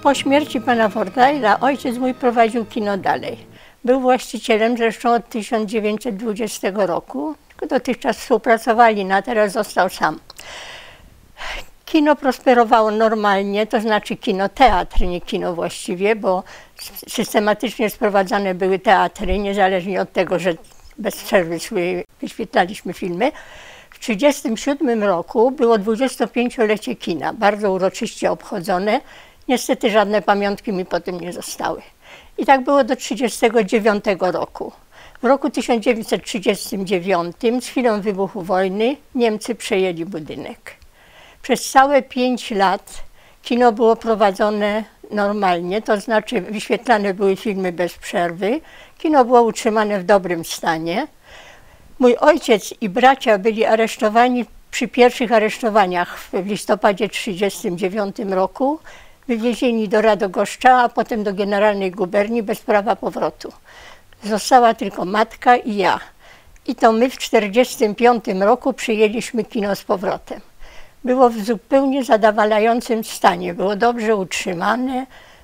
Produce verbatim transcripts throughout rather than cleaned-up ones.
Po śmierci pana Fortayla ojciec mój prowadził kino dalej. Był właścicielem zresztą od tysiąc dziewięćset dwudziestego roku, tylko dotychczas współpracowali, no a teraz został sam. Kino prosperowało normalnie, to znaczy kino, teatr, nie kino właściwie, bo systematycznie sprowadzane były teatry, niezależnie od tego, że bez przerwy szły, wyświetlaliśmy filmy. W tysiąc dziewięćset trzydziestym siódmym roku było dwudziestopięciolecie kina, bardzo uroczyście obchodzone. Niestety żadne pamiątki mi po tym nie zostały. I tak było do tysiąc dziewięćset trzydziestego dziewiątego roku. W roku tysiąc dziewięćset trzydziestym dziewiątym, z chwilą wybuchu wojny, Niemcy przejęli budynek. Przez całe pięć lat kino było prowadzone normalnie, to znaczy wyświetlane były filmy bez przerwy. Kino było utrzymane w dobrym stanie. Mój ojciec i bracia byli aresztowani przy pierwszych aresztowaniach w listopadzie tysiąc dziewięćset trzydziestym dziewiątym roku. Wywiezieni do Radogoszcza, a potem do Generalnej Guberni bez prawa powrotu. Została tylko matka i ja. I to my w tysiąc dziewięćset czterdziestym piątym roku przyjęliśmy kino z powrotem. Było w zupełnie zadowalającym stanie, było dobrze utrzymane.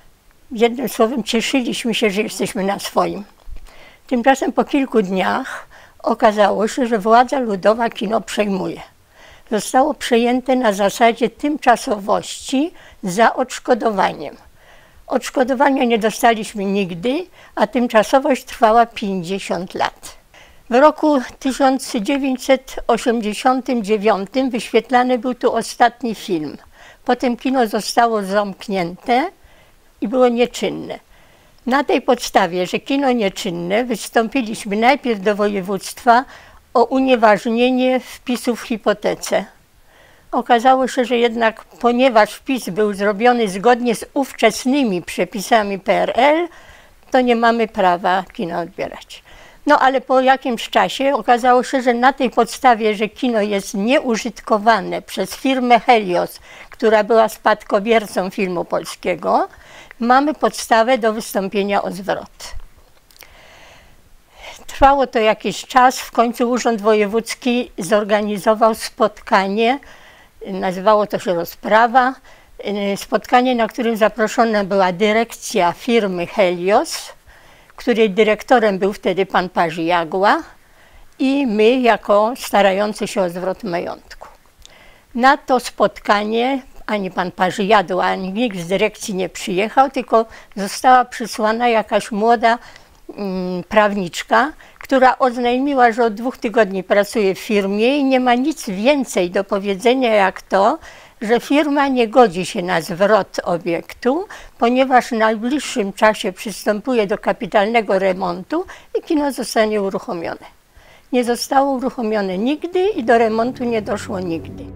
Jednym słowem cieszyliśmy się, że jesteśmy na swoim. Tymczasem po kilku dniach okazało się, że władza ludowa kino przejmuje. Zostało przejęte na zasadzie tymczasowości za odszkodowaniem. Odszkodowania nie dostaliśmy nigdy, a tymczasowość trwała pięćdziesiąt lat. W roku tysiąc dziewięćset osiemdziesiątym dziewiątym wyświetlany był tu ostatni film. Potem kino zostało zamknięte i było nieczynne. Na tej podstawie, że kino nieczynne, wystąpiliśmy najpierw do województwa o unieważnienie wpisu w hipotece. Okazało się, że jednak ponieważ wpis był zrobiony zgodnie z ówczesnymi przepisami P R L, to nie mamy prawa kina odbierać. No ale po jakimś czasie okazało się, że na tej podstawie, że kino jest nieużytkowane przez firmę Helios, która była spadkobiercą filmu polskiego, mamy podstawę do wystąpienia o zwrot. Trwało to jakiś czas, w końcu Urząd Wojewódzki zorganizował spotkanie, nazywało to się rozprawa, spotkanie, na którym zaproszona była dyrekcja firmy Helios, której dyrektorem był wtedy pan Paży Jagła i my jako starający się o zwrot majątku. Na to spotkanie ani pan Paży Jagła, ani nikt z dyrekcji nie przyjechał, tylko została przysłana jakaś młoda mm, prawniczka, która oznajmiła, że od dwóch tygodni pracuje w firmie i nie ma nic więcej do powiedzenia jak to, że firma nie godzi się na zwrot obiektu, ponieważ w najbliższym czasie przystępuje do kapitalnego remontu i kino zostanie uruchomione. Nie zostało uruchomione nigdy i do remontu nie doszło nigdy.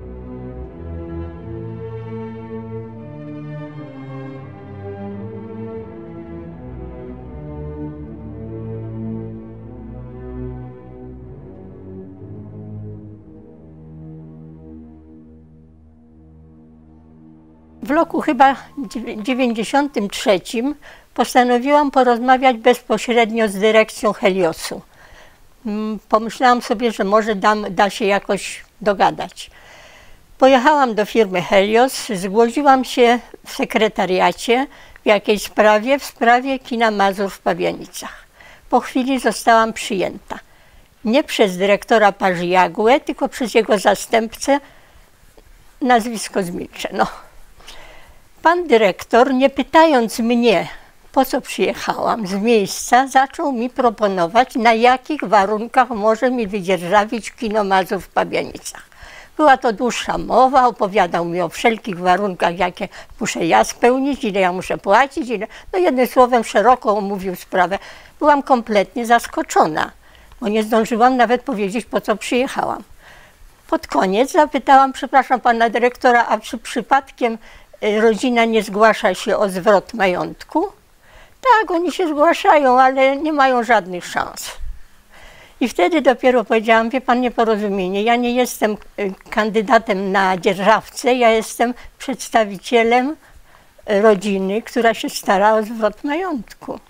W roku chyba dziewięćdziesiątym trzecim postanowiłam porozmawiać bezpośrednio z dyrekcją Heliosu. Pomyślałam sobie, że może dam, da się jakoś dogadać. Pojechałam do firmy Helios, zgłosiłam się w sekretariacie w jakiejś sprawie, w sprawie kina Mazur w Pabianicach. Po chwili zostałam przyjęta. Nie przez dyrektora Paży Jagłę, tylko przez jego zastępcę, nazwisko zmilczę. No. Pan dyrektor, nie pytając mnie, po co przyjechałam z miejsca, zaczął mi proponować, na jakich warunkach może mi wydzierżawić kino Mazur w Pabianicach. Była to dłuższa mowa, opowiadał mi o wszelkich warunkach, jakie muszę ja spełnić, ile ja muszę płacić, ile... no jednym słowem szeroko omówił sprawę. Byłam kompletnie zaskoczona, bo nie zdążyłam nawet powiedzieć, po co przyjechałam. Pod koniec zapytałam, przepraszam pana dyrektora, a czy przypadkiem rodzina nie zgłasza się o zwrot majątku? Tak, oni się zgłaszają, ale nie mają żadnych szans. I wtedy dopiero powiedziałam, wie pan, nieporozumienie, ja nie jestem kandydatem na dzierżawcę, ja jestem przedstawicielem rodziny, która się stara o zwrot majątku.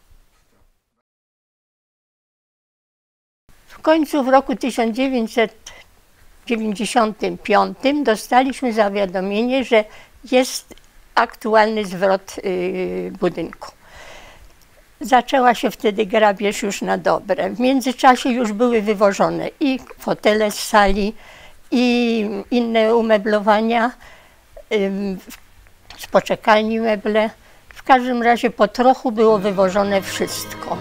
W końcu w roku tysiąc dziewięćset dziewięćdziesiątym piątym dostaliśmy zawiadomienie, że jest aktualny zwrot y, budynku. Zaczęła się wtedy grabież już na dobre. W międzyczasie już były wywożone i fotele z sali, i inne umeblowania, z poczekalni meble. W każdym razie po trochu było wywożone wszystko.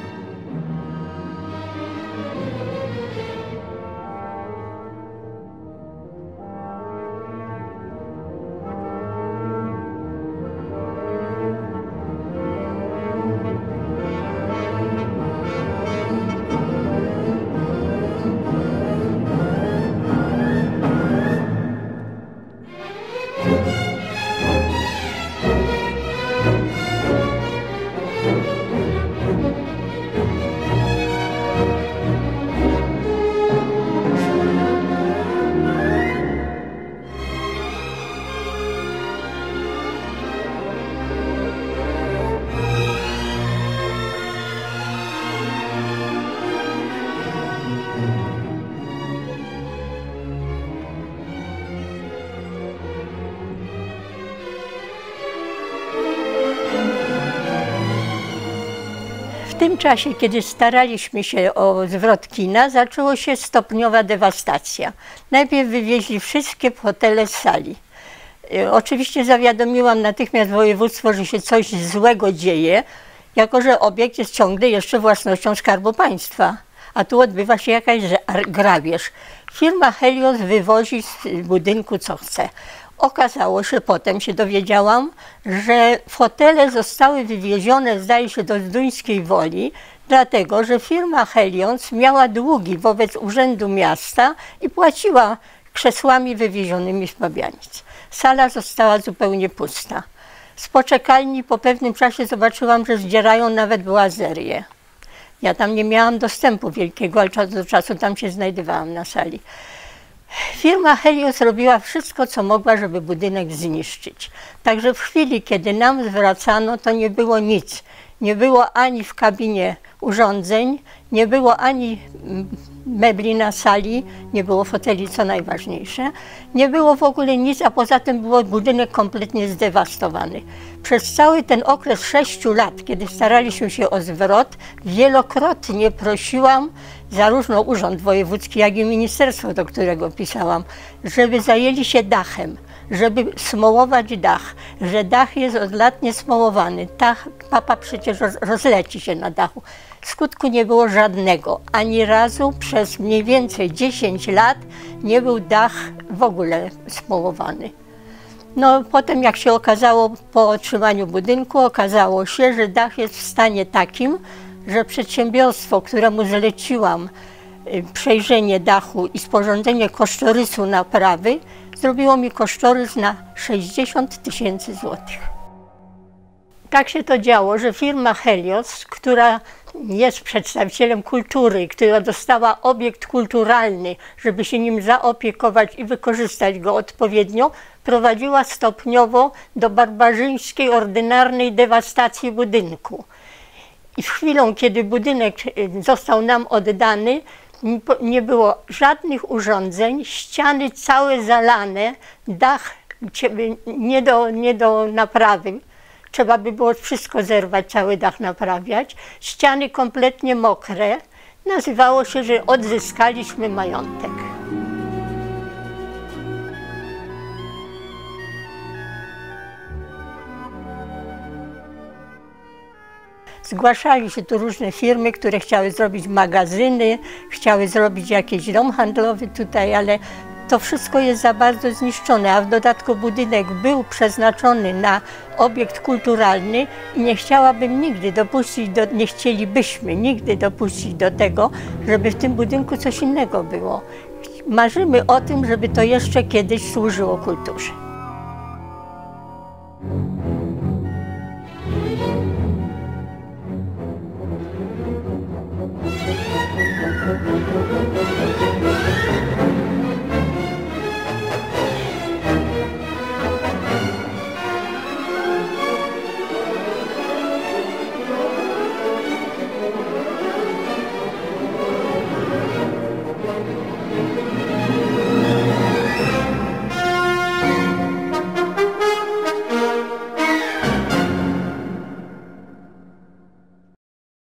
W tym czasie, kiedy staraliśmy się o zwrot kina, zaczęła się stopniowa dewastacja. Najpierw wywieźli wszystkie fotele z sali. Oczywiście zawiadomiłam natychmiast województwo, że się coś złego dzieje, jako że obiekt jest ciągle jeszcze własnością Skarbu Państwa, a tu odbywa się jakaś grabież. Firma Helios wywozi z budynku co chce. Okazało się, potem się dowiedziałam, że fotele zostały wywiezione, zdaje się, do Zduńskiej Woli, dlatego że firma Helios miała długi wobec Urzędu Miasta i płaciła krzesłami wywiezionymi z Pabianic. Sala została zupełnie pusta. Z poczekalni po pewnym czasie zobaczyłam, że zdzierają nawet boazerię. Ja tam nie miałam dostępu wielkiego, ale czas do czasu tam się znajdowałam na sali. Firma Helios robiła wszystko, co mogła, żeby budynek zniszczyć. Także w chwili, kiedy nam zwracano, to nie było nic. Nie było ani w kabinie urządzeń, nie było ani mebli na sali, nie było foteli, co najważniejsze. Nie było w ogóle nic, a poza tym był budynek kompletnie zdewastowany. Przez cały ten okres sześciu lat, kiedy staraliśmy się o zwrot, wielokrotnie prosiłam zarówno Urząd Wojewódzki, jak i ministerstwo, do którego pisałam, żeby zajęli się dachem, żeby smołować dach, że dach jest od lat niesmołowany. Dach, papa przecież rozleci się na dachu. Skutku nie było żadnego. Ani razu przez mniej więcej dziesięć lat nie był dach w ogóle smołowany. No potem, jak się okazało po otrzymaniu budynku, okazało się, że dach jest w stanie takim, że przedsiębiorstwo, któremu zleciłam przejrzenie dachu i sporządzenie kosztorysu naprawy, zrobiło mi kosztorys na sześćdziesiąt tysięcy złotych. Tak się to działo, że firma Helios, która jest przedstawicielem kultury, która dostała obiekt kulturalny, żeby się nim zaopiekować i wykorzystać go odpowiednio, prowadziła stopniowo do barbarzyńskiej, ordynarnej dewastacji budynku. I w chwilę, kiedy budynek został nam oddany, nie było żadnych urządzeń, ściany całe zalane, dach nie do, nie do naprawy. Trzeba by było wszystko zerwać, cały dach naprawiać. Ściany kompletnie mokre. Nazywało się, że odzyskaliśmy majątek. Zgłaszali się tu różne firmy, które chciały zrobić magazyny, chciały zrobić jakiś dom handlowy tutaj, ale to wszystko jest za bardzo zniszczone, a w dodatku budynek był przeznaczony na obiekt kulturalny i nie chciałabym nigdy dopuścić, do, nie chcielibyśmy nigdy dopuścić do tego, żeby w tym budynku coś innego było. Marzymy o tym, żeby to jeszcze kiedyś służyło kulturze.